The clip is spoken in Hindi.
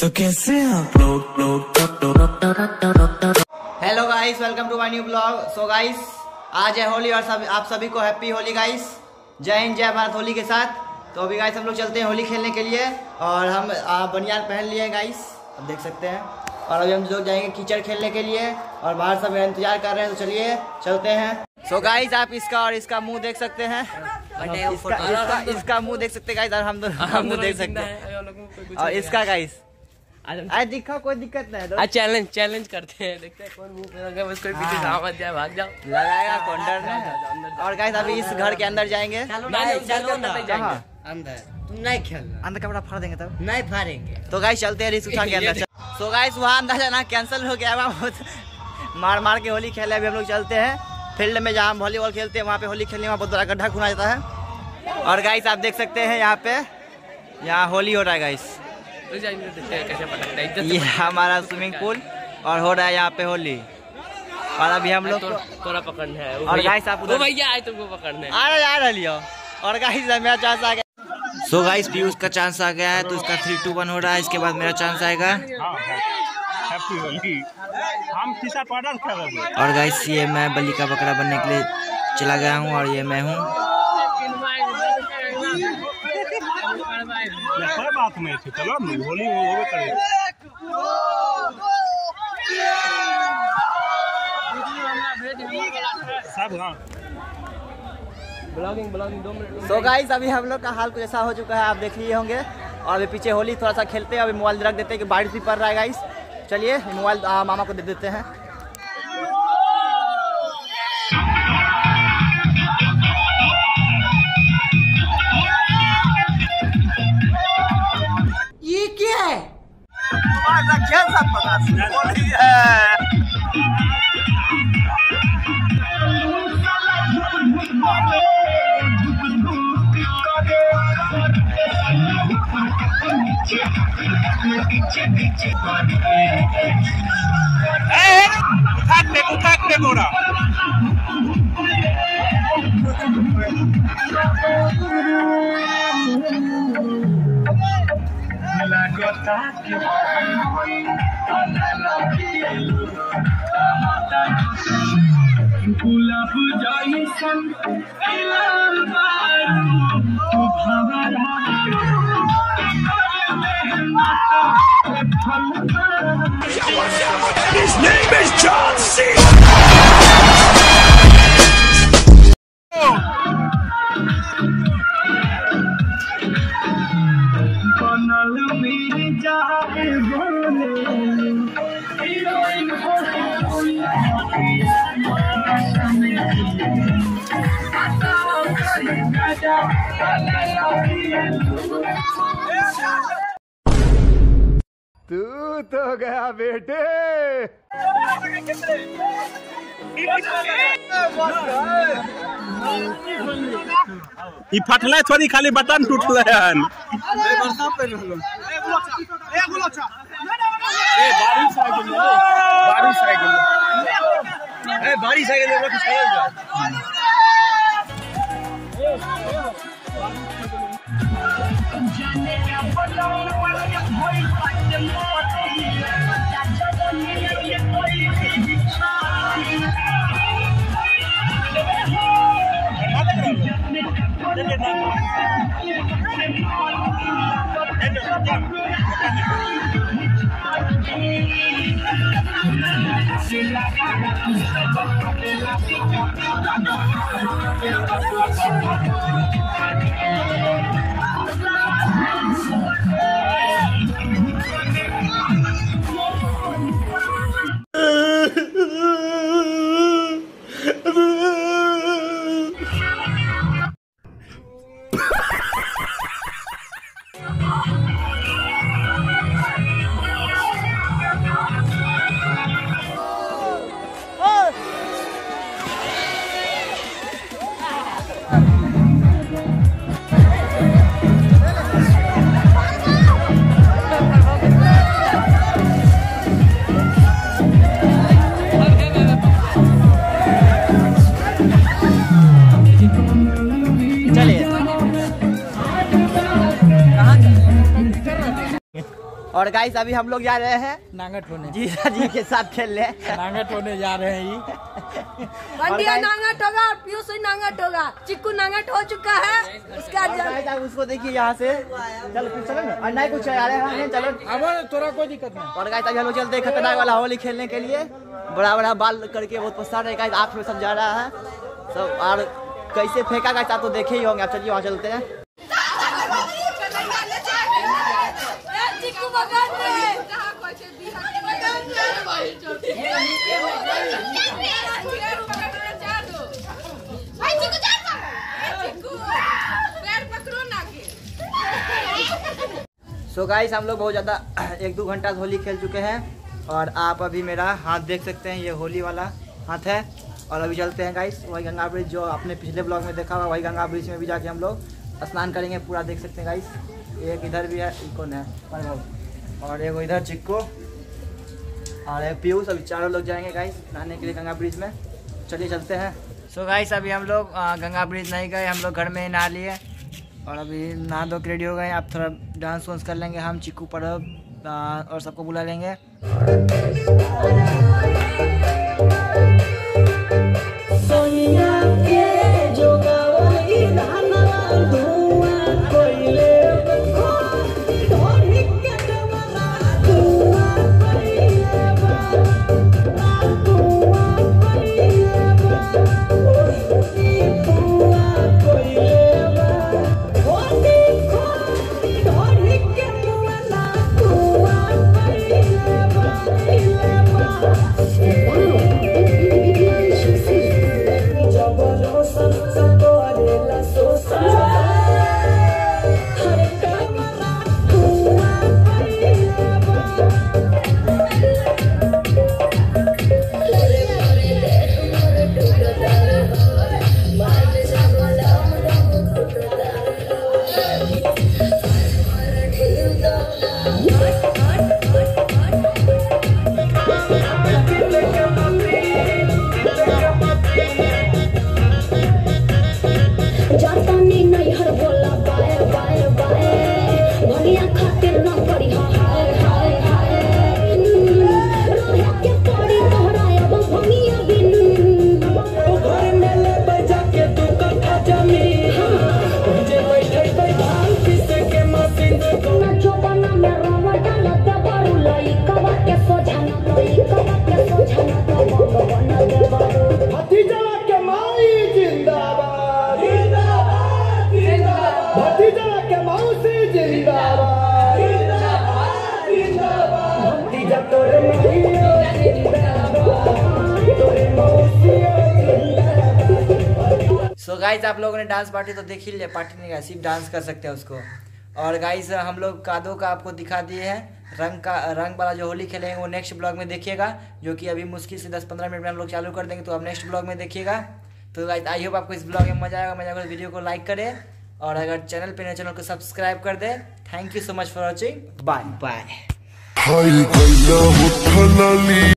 तो कैसे आप लोग। Hello guys, welcome to my new blog. So guys, आज है होली और आप सभी को हैप्पी होली गाइस। जय हिंद, जय भारत होली के साथ। तो अभी गाइस हम लोग चलते हैं होली खेलने के लिए और हम बनियान पहन लिए हैं गाइस, अब देख सकते हैं। और अभी हम लोग जाएंगे कीचड़ खेलने के लिए और बाहर सब इंतजार कर रहे हैं, तो चलिए चलते हैं। सो गाइस, आप इसका और इसका मुंह देख सकते हैं, इसका मुंह देख सकते हैं गाइस, और हम दोनों देख सकते हैं। और इसका गाइस आज दिखा, कोई दिक्कत नहीं है। आज चैलेंज करते हैं, देखते हैं कौन मुंह पे बस कोई पीछे से आवाज जाए, भाग जाओ, लगाएगा कौन डर नहीं। और गाइस अभी इस घर के अंदर जाएंगे। अंदर तुम नहीं खेलना, अंदर कपड़ा फाड़ देंगे तब नहीं फाड़ेंगे। तो गाइस चलते हैं रिस्क उठा के अंदर। सो गाइस वहाँ अंदर जाना कैंसिल हो गया, मार के होली खेले। अभी हम लोग चलते हैं फील्ड में जहाँ हम वॉलीबॉल खेलते हैं, वहाँ पे होली खेलने में बहुत बड़ा गड्ढा खुना जाता है। और गाइस आप देख सकते हैं यहाँ होली हो रहा है गाइस। ये हमारा स्विमिंग पूल और हो रहा है यहाँ पे होली। और अभी हम लोग थोड़ा पकड़ना है। और गाइस आप उधर भैया आए तुमको पकड़ने आ रहा। और गाइस मेरा चांस आ गया। सो गाइस पीयूष का चांस आ गया है, तो इसका 3-2-1 हो रहा है। इसके बाद मेरा चांस आएगा। और गाइस ये मैं बलि का बकरा बनने के लिए चला गया हूँ और ये मैं हूँ। बात नहीं थी, चलो होली होवे करे। सब हाँ ब्लॉगिंग 2 मिनट। सो गाइस अभी हम लोग का हाल कुछ ऐसा हो चुका है, आप देख लिए होंगे। और अभी पीछे होली थोड़ा सा खेलते हैं। अभी मोबाइल रख देते हैं कि बारिश भी पड़ रहा है गाइस। चलिए मोबाइल मामा को दे देते हैं। ये क्या है? खेल उठाक दे मोरा। गुलाब जाई सन His name is John C. तू तो गया बेटे। ई फटले थोड़ी, खाली बटन टूटले हन। बारिश आ गई। और गाइस अभी हम लोग जा रहे हैं नांगट होने जीजा जी के साथ खेलने। नांगट होने जा रहे हैं बंटिया नांगट होगा, पीयूष नांगट होगा, चिक्कू नांगट हो चुका है। उसका आप उसको देखिए यहाँ से। चलो फिर चलो और नहीं कुछ आ रहे हैं, चलो अब तोरा कोई दिक्कत नहीं। और गाइस अभी हम लोग चलते हैं खतरनाक वाला होली खेलने के लिए। बड़ा बड़ा बाल करके बहुत पसंद है गाइस, आप सब जा रहा है सब। और कैसे फेंका गाइस आप तो देखे ही होंगे। आप चलिए वहाँ चलते हैं। सो गाइस हम लोग बहुत ज़्यादा 1-2 घंटा होली खेल चुके हैं। और आप अभी मेरा हाथ देख सकते हैं, ये होली वाला हाथ है। और अभी चलते हैं गाइस वही गंगा ब्रिज जो आपने पिछले ब्लॉग में देखा हुआ, वही गंगा ब्रिज में भी जाके हम लोग स्नान करेंगे। पूरा देख सकते हैं गाइस। एक इधर भी है, कौन है, और एक इधर चिक्को और एक पीयूष। अभी चारों लोग जाएंगे गाइस नहाने के लिए गंगा ब्रिज में। चलिए चलते हैं। सो गाइस अभी हम लोग गंगा ब्रिज नहीं गए, हम लोग घर में ही नहा लिए। और अभी नहा धो के रेडी हो गए। आप थोड़ा डांस वांस कर लेंगे हम, चिक्कू परब और सबको बुला लेंगे। सो गाइस आप लोगों ने डांस पार्टी तो देख ही लिया, पार्टी नहीं सिर्फ डांस कर सकते हैं उसको। और गाइस हम लोग कादो का आपको दिखा दिए हैं। रंग वाला जो होली खेलेंगे वो नेक्स्ट ब्लॉग में देखिएगा, जो कि अभी मुश्किल से 10-15 मिनट में हम लोग चालू कर देंगे। तो आप नेक्स्ट ब्लॉग में देखिएगा। तो गाइस आई होप आपको इस ब्लॉग में मजा आएगा। वीडियो को लाइक करें और अगर चैनल पे नए चैनल को सब्सक्राइब कर दे। Thank you so much for watching. Bye bye.